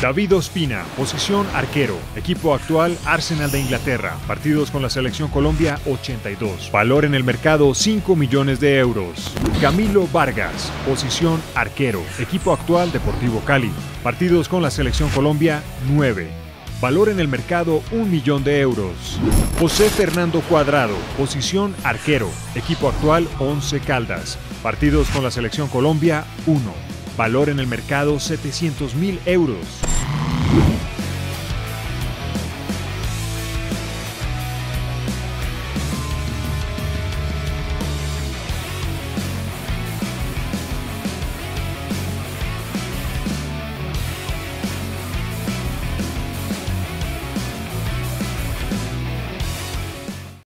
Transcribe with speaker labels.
Speaker 1: David Ospina, posición arquero, equipo actual Arsenal de Inglaterra, partidos con la Selección Colombia 82, valor en el mercado 5 millones de euros. Camilo Vargas, posición arquero, equipo actual Deportivo Cali, partidos con la Selección Colombia 9, valor en el mercado 1 millón de euros. José Fernando Cuadrado, posición arquero, equipo actual Once Caldas, partidos con la Selección Colombia 1, valor en el mercado 700.000 euros.